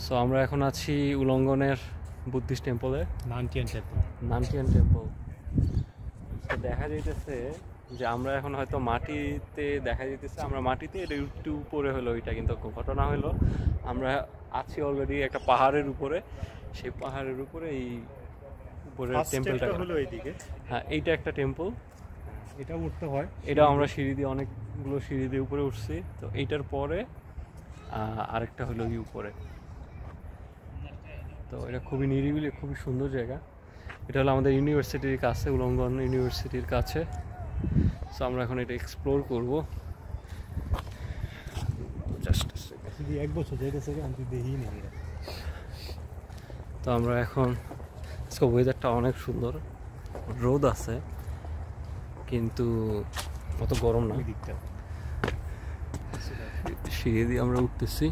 So আমরা এখন আছি উলঙ্গনের বুদ্ধিস্ট টেম্পলে, নানটিয়ান টেম্পল। তো দেখা যাইতেছে যে আমরা এখন হয়তো মাটিতে দেখা যাইতেছে, আমরা মাটিতে, এটা একটু উপরে হলো ওইটা, কিন্তু ঘটনা হলো আমরা আছি অলরেডি একটা পাহাড়ের উপরে। সেই পাহাড়ের উপরে এই উপরের টেম্পলটা হলো এইদিকে। হ্যাঁ, এইটা একটা টেম্পল, এটা উঠতে হয়। এটা আমরা সিঁড়ি দিয়ে, অনেকগুলো সিঁড়ি দিয়ে উপরে উঠছি। তো এইটার পরে আরেকটা হলো এই উপরে। তো এটা খুবই নিরিবিলি, খুবই সুন্দর জায়গা। এটা হলো আমাদের ইউনিভার্সিটির কাছে, উলঙ্গন ইউনিভার্সিটির কাছে। সো আমরা এখন এটা এক্সপ্লোর করবো। জাস্ট এক বছর যেতেছে আমি দেখি নি। তো আমরা এখন, ওয়েদারটা অনেক সুন্দর, রোদ আছে কিন্তু অত গরম না। সিঁড়ি দিয়ে আমরা উঠতেছি।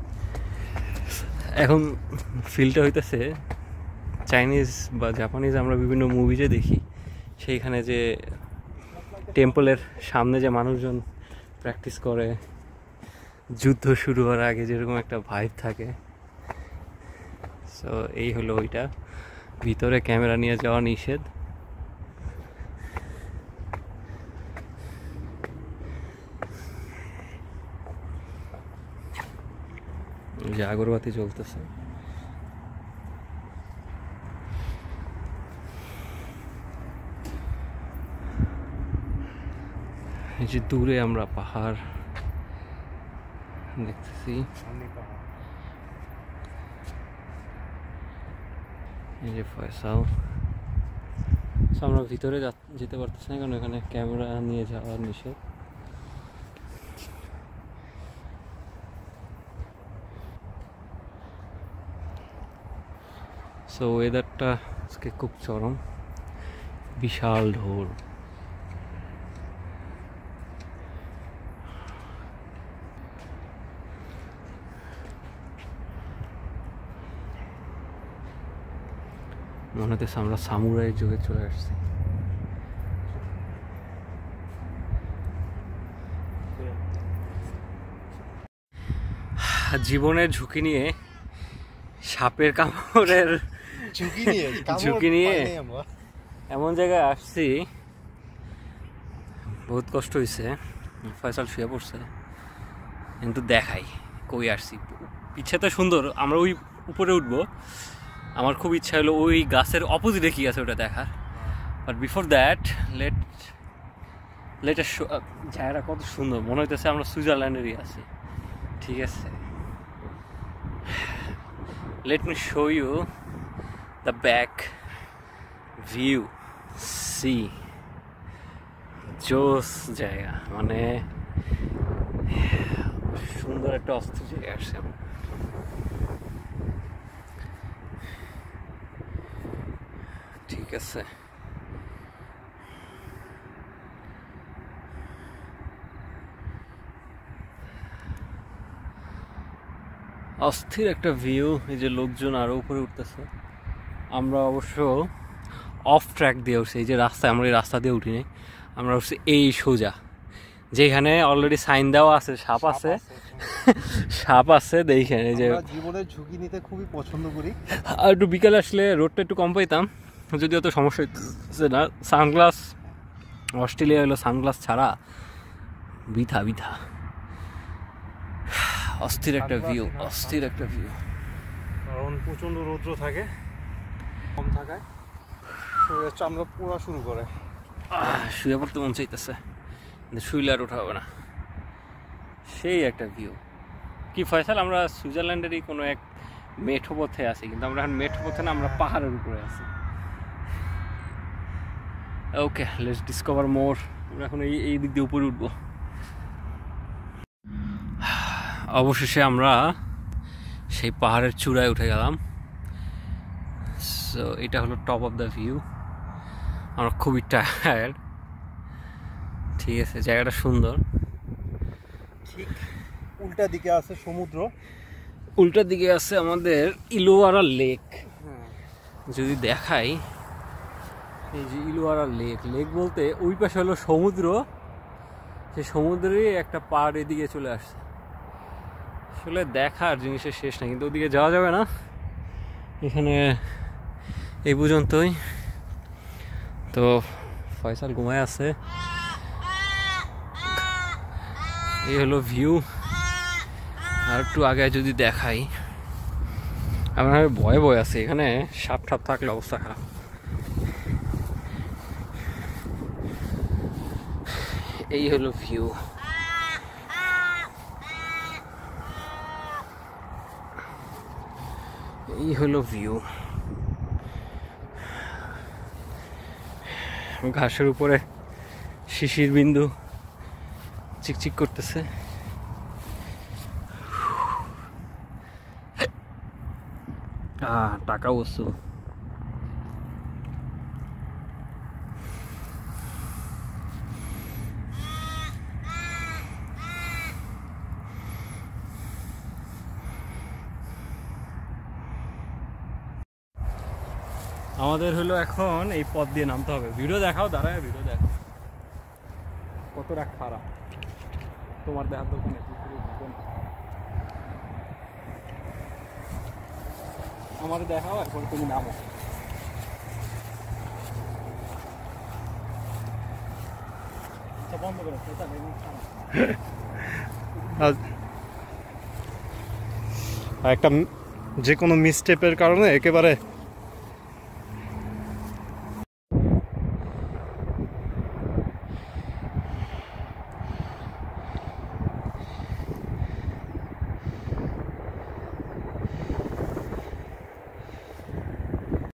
এখন ফিলটা হইতেছে চাইনিজ বা জাপানিজ আমরা বিভিন্ন মুভিতে দেখি, সেইখানে যে টেম্পলের সামনে যে মানুষজন প্র্যাকটিস করে, যুদ্ধ শুরু হওয়ার আগে যেরকম একটা ভাইব থাকে। সো এই হলো ওইটা। ভিতরে ক্যামেরা নিয়ে যাওয়া নিষেধ। যে আগরবাতি জ্বলতেছে। এই যে দূরে আমরা পাহাড় দেখতেছি, এই যে ফয়সাল। আমরা ভিতরে যেতে পারতেছি না কারণ এখানে ক্যামেরা নিয়ে যাওয়া নিষেধ। সো ওয়েদারটা আজকে খুব চরম, বিশাল ঢোল। মনে হচ্ছে আমরা সামুরাইয়ের যুগে চলে আসছি। জীবনের ঝুঁকি নিয়ে, সাপের কামড়ের ঝুঁকি নিয়ে এমন জায়গায় আসছি, বহুত কষ্ট হয়েছে। ফয়সাল শুয়ে পড়ছে, কিন্তু দেখাই কই আসছি। ইচ্ছা তো সুন্দর, আমরা ওই উপরে উঠবো। আমার খুব ইচ্ছা হলো ওই গাছের অপোজিটে কি আছে ওটা দেখার। বাট বিফোর দ্যাট লেট জায়গাটা কত সুন্দর, মনে হইতেছে আমরা সুইজারল্যান্ডেরই আছি। ঠিক আছে, let me show you the back view. See, জোস জায়গা, মানে সুন্দর একটা অস্থির জায়গা আসছে। ঠিক আছে, অস্থির একটা ভিউ। এই যে লোকজন আরো উপরে উঠতেছে। আমরা অবশ্য অফ ট্র্যাক দিয়ে উঠছি, এই যে রাস্তায়, আমরা এই রাস্তা দিয়ে উঠিনি, আমরা উঠছি এই সোজা, যেখানে অলরেডি সাইন দেওয়া আছে, সাপ আছে, সাপ আছে। দেখেন, এই যে জীবনের ঝুঁকি নিতে খুবই পছন্দ করি। আর একটু বিকালে আসলে রোডটা একটু কম পাইতাম, যদি অত সমস্যা হচ্ছে না। সানগ্লাস, অস্ট্রেলিয়া হলো সানগ্লাস ছাড়া বৃথা বৃথা। অস্থির একটা ভিউ, অস্থির একটা ভিউ। কারণ প্রচন্ড রৌদ্র থাকে, কম থাকায় চামড়া পোড়া শুরু করে। শুয়ে পড়তে মন চাইতেছে, কিন্তু শুইলে আর ওঠা হবে না। সেই একটা ভিউ। কি ফয়সাল, আমরা সুইজারল্যান্ডেরই কোনো এক মেঠো পথে আছি, কিন্তু আমরা এখন মেঠো পথে না, আমরা পাহাড়ের উপরে আছি। Okay, let's discover more. আমরা এখন এই দিক দিয়ে উপরে উঠবো। অবশেষে আমরা সেই পাহাড়ের চূড়ায় উঠে গেলাম। সো এটা হলো টপ অফ দ্য ভিউ। আমরা খুবই টায়ার্ড। ঠিক আছে, জায়গাটা সুন্দর। ঠিক উল্টা দিকে আছে সমুদ্র, উল্টা দিকে আছে আমাদের ইলোয়ারা লেক। যদি দেখাই, এই যে ইলোয়ারা লেক, লেক বলতে ওই পাশে হলো সমুদ্র, সেই সমুদ্রেরই একটা পাড় এদিকে চলে আসছে। আসলে দেখার জিনিসের শেষ নাই, কিন্তু ওদিকে যাওয়া যাবে না, এখানে এই পর্যন্তই। তো ফয়সাল ঘুমায় আছে। এই হলো ভিউ। আর একটু আগে যদি দেখাই, আমার ভয় ভয় আছে, এখানে সাপ ঠাপ থাকলে অবস্থা খারাপ। এই হলো ভিউ। এই হলো ভিউ। ঘাসের উপরে শিশির বিন্দু চিকচিক করতেছে। টাকা বস্তু। আমাদের হলো এখন এই পথ দিয়ে নামতে হবে। ভিডিও দেখাও, দাঁড়ায় ভিডিও দেখো কতটা খারাপ। তোমার দেখার দরকার নেই, আমার দেখাও, এখন তুমি নামো। বন্ধ করো। একটা যে কোনো মিসটেপের কারণে একেবারে